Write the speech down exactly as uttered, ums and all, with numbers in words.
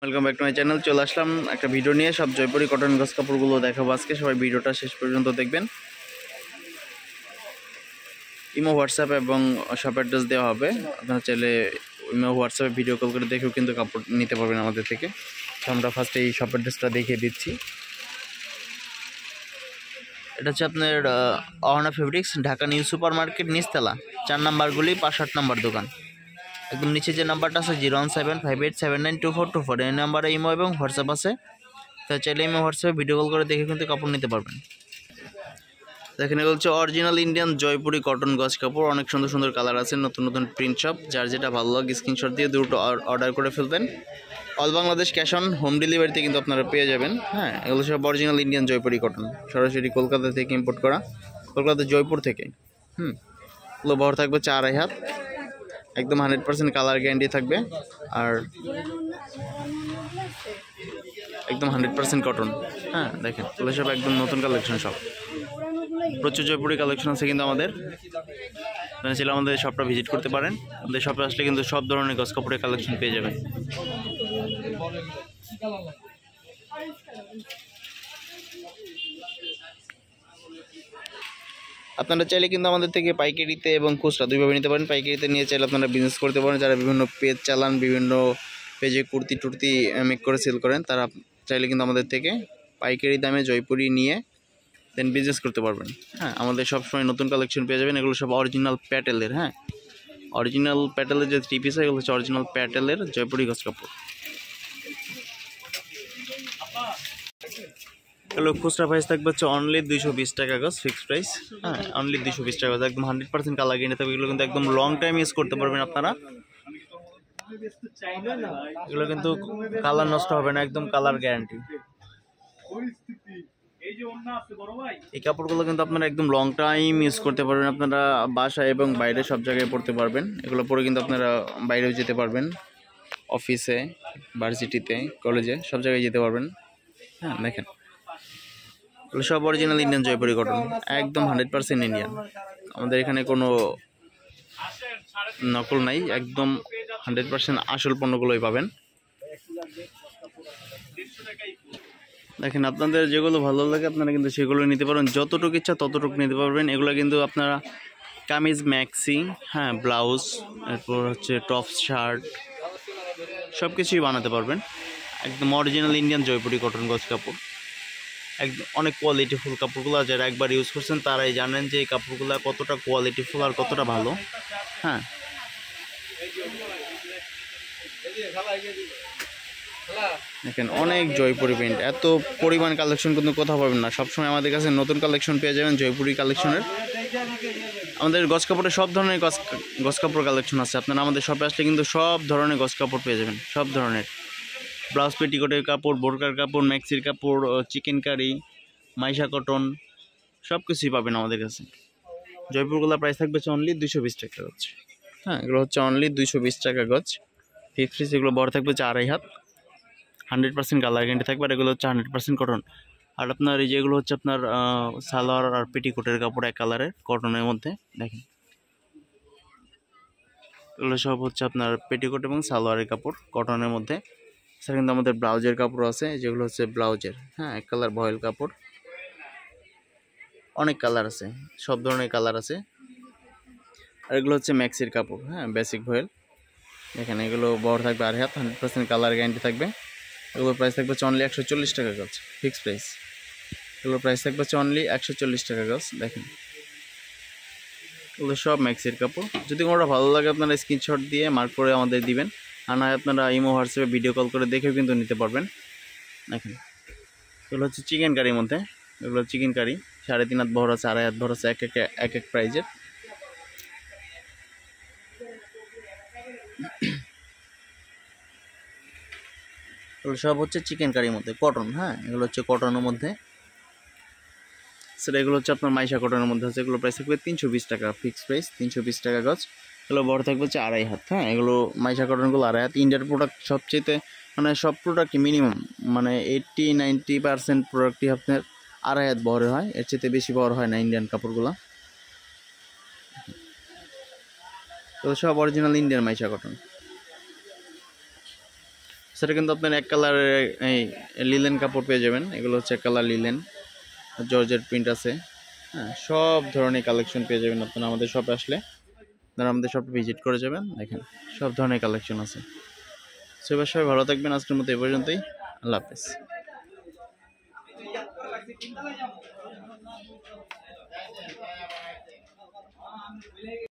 Welcome back to my channel. চলে আসলাম একটা ভিডিও নিয়ে, সব জয়পুরি কটন গজ কাপড়গুলো দেখাবো আজকে। সবাই ভিডিওটা শেষ পর্যন্ত দেখবেন। ইমো, হোয়াটসঅ্যাপ এবং শপ অ্যাড্রেস দেওয়া হবে। আপনারা চাইলে ইমো, হোয়াটসঅ্যাপে ভিডিও কল করে দেখেও কিন্তু কাপড় নিতে পারবেন আমাদের থেকে। তো আমরা ফার্স্টে এই শপ অ্যাড্রেসটা দেখিয়ে দিচ্ছি। এটা হচ্ছে আপনার Ahona fabrics, Dhaka new super market, নিচতলা, চার নাম্বারগুলি, পাঁচ আট নাম্বার দোকান। একদম নিচে যে নাম্বারটা আছে zero one seven five eight seven nine two four two four এই নাম্বারে ইমো এবং হোয়াটসঅ্যাপ আছে। তো চাইলে ইমো, হোয়াটসঅ্যাপে ভিডিও কল করে দেখে কিন্তু কাপড় নিতে পারবেন। দেখেন, এগুলো হচ্ছে অরিজিনাল ইন্ডিয়ান জয়পুরি কটন গজ কাপড়। অনেক সুন্দর সুন্দর কালার আছে, নতুন নতুন প্রিন্ট সব। যার যেটা ভালো লাগে স্ক্রিনশট দিয়ে দুটো অর্ডার করে ফেলবেন। All Bangladesh cash on home ডেলিভারিতে কিন্তু আপনারা পেয়ে যাবেন। হ্যাঁ, এগুলো সব অরিজিনাল ইন্ডিয়ান জয়পুরি কটন, সরাসরি কলকাতা থেকে ইম্পোর্ট করা, কলকাতা জয়পুর থেকে। হুম এগুলো বহর থাকবে চার আড়াই হাত, একদম হান্ড্রেড পার্সেন্ট কালার গ্যারান্টি থাকবে, আর একদম হান্ড্রেড পার্সেন্ট কটন। হ্যাঁ দেখেন, এগুলো সব একদম নতুন কালেকশন, সব প্রচুর জয়পুরি কালেকশন আছে কিন্তু আমাদের। আপনারা চাইলে আমাদের শপটা ভিজিট করতে পারেন। আমাদের শপে আসলে কিন্তু সব ধরনের গজ কাপড়ের কালেকশন পেয়ে যাবেন। আপনারা চাইলে কিন্তু আমাদের থেকে পাইকারিতে এবং খুচরা দুইভাবে নিতে পারেন। পাইকারিতে নিয়ে চাইলে আপনারা বিজনেস করতে পারেন। যারা বিভিন্ন পেজ চালান, বিভিন্ন পেজে কুর্তি টুর্তি মেক করে সেল করেন, তারা চাইলে কিন্তু আমাদের থেকে পাইকারি দামে জয়পুরি নিয়ে দেন বিজনেস করতে পারবেন। হ্যাঁ, আমাদের সবসময় নতুন কালেকশন পেয়ে যাবেন। এগুলো সব অরিজিনাল প্যাটেলের। হ্যাঁ, অরিজিনাল প্যাটেলের যে থ্রি পিস হয়, এগুলো হচ্ছে অরিজিনাল প্যাটেলের জয়পুরি গজ কাপড়। এগুলো খুচরা প্রাইস থাকবে হচ্ছে অনলি দুইশো বিশ টাকা গজ, ফিক্সড প্রাইস। হ্যাঁ, অনলি দুইশো বিশ টাকা গজ, একদম হান্ড্রেড পার্সেন্ট কালার গ্যারান্টি থাকবে। এগুলো কিন্তু একদম লং টাইম ইউজ করতে পারবেন আপনারা। এগুলো কিন্তু কালার নষ্ট হবে না, একদম কালার গ্যারান্টি। এই কাপড়গুলো কিন্তু আপনারা একদম লং টাইম ইউজ করতে পারবেন। আপনারা বাসায় এবং বাইরে সব জায়গায় পরতে পারবেন। এগুলো পরে কিন্তু আপনারা বাইরেও যেতে পারবেন, অফিসে, ভার্সিটিতে, কলেজে, সব জায়গায় যেতে পারবেন। হ্যাঁ দেখেন, এগুলো সব অরিজিনাল ইন্ডিয়ান জয়পুরি কটন, একদম হান্ড্রেড পার্সেন্ট ইন্ডিয়ান। আমাদের এখানে কোনো নকল নাই, একদম হান্ড্রেড পার্সেন্ট আসল পণ্যগুলোই পাবেন। দেখেন, আপনাদের যেগুলো ভালো লাগে আপনারা কিন্তু সেগুলো নিতে পারেন। যতটুকু ইচ্ছা ততটুকু নিতে পারবেন। এগুলো কিন্তু আপনারা কামিজ, ম্যাক্সি, হ্যাঁ ব্লাউজ, এরপর হচ্ছে টপ শার্ট, সব কিছুই বানাতে পারবেন। একদম অরিজিনাল ইন্ডিয়ান জয়পুরি কটন গজ কাপড়, একদম অনেক কোয়ালিটিফুল কাপড়গুলো। যারা একবার ইউজ করছেন তারাই জানেন যে এই কাপড়গুলো কতটা কোয়ালিটিফুল আর কতটা ভালো। হ্যাঁ, দেখেন অনেক জয়পুরি প্রিন্ট, এত পরিমাণ কালেকশন কিন্তু কোথাও পাবেন না। সবসময় আমাদের কাছে নতুন কালেকশন পেয়ে যাবেন জয়পুরি কালেকশনের। আমাদের গজ কাপড়ের সব ধরনের গজ গজ কাপড় কালেকশন আছে। আপনারা আমাদের শপে আসলে কিন্তু সব ধরনের গজ কাপড় পেয়ে যাবেন, সব ধরনের ব্লাউজ, পেটিকোটের কাপড়, বোরকার কাপড়, ম্যাক্সির কাপড়, চিকেন কারি, মাইশা কটন, সব কিছুই পাবেন আমাদের কাছে। জয়পুরগুলো প্রাইস থাকবে হচ্ছে অনলি দুইশো বিশ টাকা গজ। হ্যাঁ, এগুলো হচ্ছে অনলি দুইশো বিশ টাকা গজ, ফিক্সড প্রাইস। এগুলো বড় থাকবে হচ্ছে আড়াই হাত, হান্ড্রেড পার্সেন্ট কালার গ্যারান্টি থাকবে। আর এগুলো হচ্ছে হান্ড্রেড পার্সেন্ট কটন। আর আপনার এই যেগুলো হচ্ছে আপনার সালোয়ার আর পেটিকোটের কাপড় এক কালারের কটনের মধ্যে। দেখেন, এগুলো সব হচ্ছে আপনার পেটিকোট এবং সালোয়ারের কাপড় কটনের মধ্যে। সেটা কিন্তু আমাদের ব্লাউজের কাপড় আছে, যেগুলো হচ্ছে ব্লাউজের, হ্যাঁ এক কালার ভয়েল কাপড়। অনেক কালার আছে, সব ধরনের কালার আছে। আর এগুলো হচ্ছে ম্যাক্সির কাপড়, হ্যাঁ বেসিক ভয়েল। দেখেন, এগুলো বড় থাকবে আড়াই হাত, হান্ড্রেড পার্সেন্ট কালার গ্যারান্টি থাকবে। এগুলোর প্রাইস থাকবে হচ্ছে অনলি একশো চল্লিশ টাকা গজ, ফিক্সড প্রাইস। এগুলোর প্রাইস থাকবে হচ্ছে অনলি একশো চল্লিশ টাকা গজ। দেখেন, এগুলো সব ম্যাক্সির কাপড়। যদি কোনোটা ভালো লাগে আপনারা স্ক্রিনশট দিয়ে মার্ক করে আমাদের দিবেন, আর না আপনারা ইমো, হোয়াটসঅ্যাপে ভিডিও কল করে দেখেও কিন্তু নিতে পারবেন। দেখেন, এগুলো হচ্ছে চিকেন কারির মধ্যে। এগুলো চিকেন কারি, সাড়ে তিন হাত ভর আছে, আড়াই হাত ভর আছে, এক এক এক এক প্রাইজের। এগুলো সব হচ্ছে চিকেন কারির মধ্যে কটন। হ্যাঁ, এগুলো হচ্ছে কটনের মধ্যে। সেটা এগুলো হচ্ছে আপনার মাইশা কটনের মধ্যে আছে। এগুলো প্রাইস থাকবে তিনশো বিশ টাকা, ফিক্সড প্রাইস, তিনশো বিশ টাকা গজ। এগুলো বড় থাকবে হচ্ছে আড়াই হাত। হ্যাঁ, এগুলো মাইশা কটনগুলো আড়াই হাত। ইন্ডিয়ার প্রোডাক্ট সবচেয়ে মানে সব প্রোডাক্টই মিনিমাম মানে এইট্টি নাইনটি পার্সেন্ট প্রোডাক্টই আপনার আড়াই হাত বড় হয়, এর চেয়ে বেশি বড় হয় না ইন্ডিয়ান কাপড়গুলো। এগুলো সব অরিজিনাল ইন্ডিয়ান মাইশা কটন। সেটা কিন্তু আপনার এক কালারের এই লিলেন কাপড় পেয়ে যাবেন। এগুলো হচ্ছে এক কালার লিলেন, জর্জেট প্রিন্ট আছে। হ্যাঁ, সব ধরনের কালেকশন পেয়ে যাবেন আপনারা আমাদের শপে আসলে। আপনারা আমাদের শপে ভিজিট করে যাবেন, দেখেন সব ধরনের কালেকশন আছে। সবাই সবাই ভালো থাকবেন, আজকের মতো এই পর্যন্তই। আল্লাহ হাফেজ।